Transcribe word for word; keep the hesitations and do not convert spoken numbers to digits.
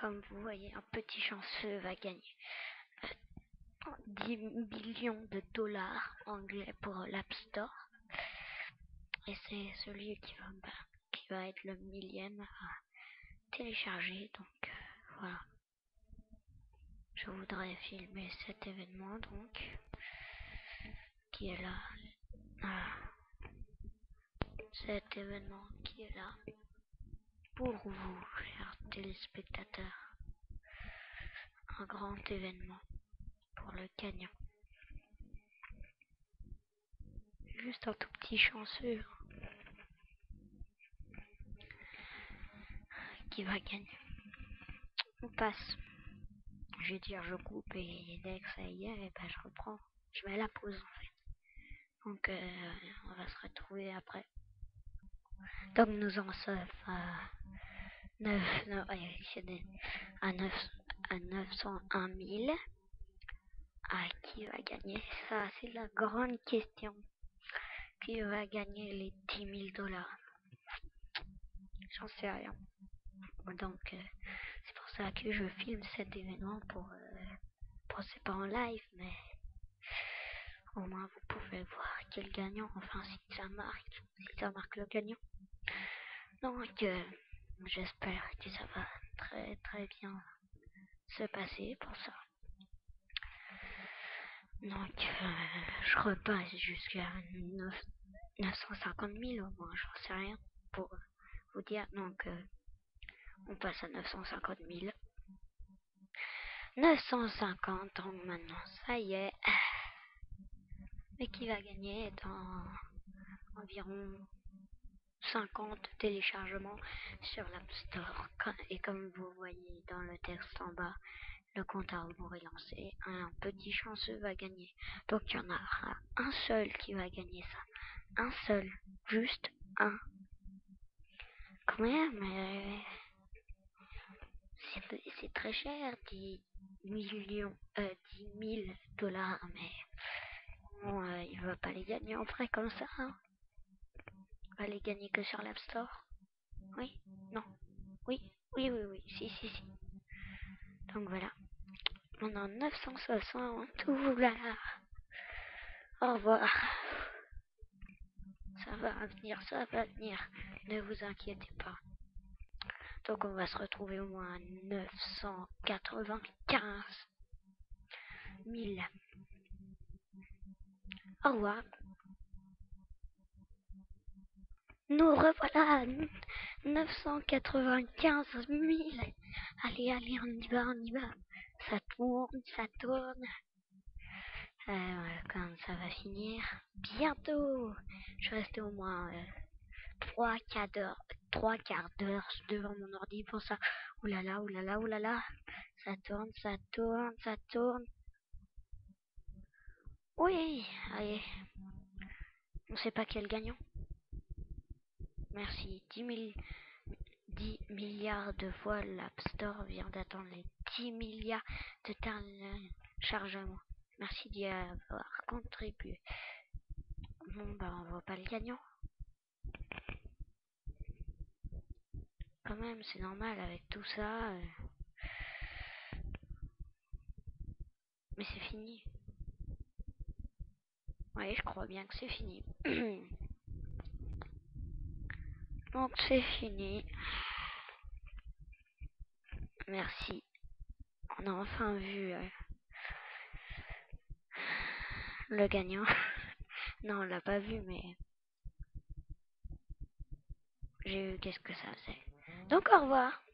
comme vous voyez, un petit chanceux va gagner dix millions de dollars anglais pour l'App Store. Et c'est celui qui va, bah, qui va être le millième à télécharger. Donc euh, voilà. Je voudrais filmer cet événement donc, qui est là. Voilà. Cet événement qui est là pour vous, chers téléspectateurs. Un grand événement pour le gagnant. Juste un tout petit chanceux qui va gagner. On passe. Je vais dire je coupe et dès que ça y est, et ben je reprends. Je mets la pause en fait. Donc euh, on va se retrouver après. Donc nous en sommes à neuf, non, à neuf, à neuf cent un mille. Ah, qui va gagner? Ça, c'est la grande question. Qui va gagner les dix mille dollars? J'en sais rien. Donc, euh, c'est pour ça que je filme cet événement pour... Euh, bon, c'est pas en live, mais au moins vous pouvez voir qui est le gagnant. Enfin, si ça marque, si ça marque le gagnant. Donc, euh, j'espère que ça va très très bien se passer pour ça. Donc, euh, je repasse jusqu'à neuf cent cinquante mille au moins, j'en sais rien pour vous dire. Donc, euh, on passe à neuf cent cinquante mille. neuf cent cinquante, donc maintenant, ça y est. Mais qui va gagner dans environ cinquante téléchargements sur l'App Store. Et comme vous voyez dans le texte en bas, le compte à rebours est lancé. Un petit chanceux va gagner. Donc il y en aura un seul qui va gagner ça. Un seul. Juste un. Combien? Mais c'est très cher. dix millions, euh, dix mille dollars. Mais bon, euh, il va pas les gagner en vrai comme ça. Hein. Il va les gagner que sur l'App Store. Oui? Non? Oui? Oui, oui, oui. Si, si, si. Donc voilà. On a neuf cent soixante. Ouh là là. Au revoir. Ça va venir, ça va venir. Ne vous inquiétez pas. Donc on va se retrouver au moins à neuf cent quatre-vingt-quinze mille. Au revoir. Nous revoilà. neuf cent quatre-vingt-quinze mille. Allez, allez, on y va, on y va. Ça tourne, ça tourne. Euh, quand ça va finir. Bientôt. Je vais rester au moins euh, trois quarts d'heure, trois quarts d'heure devant mon ordi pour ça. Oulala, oulala, oulala. Ça tourne, ça tourne, ça tourne. Oui, allez. On sait pas quel gagnant. Merci. dix mille, dix milliards de fois l'App Store vient d'attendre les dix milliards de téléchargements. Merci d'y avoir contribué. Bon, bah, on voit pas le gagnant. Quand même, c'est normal avec tout ça. Euh... Mais c'est fini. Oui, je crois bien que c'est fini. Donc c'est fini. Merci. On a enfin vu euh, le gagnant. Non, on l'a pas vu, mais j'ai vu qu'est-ce que ça faisait. Donc au revoir.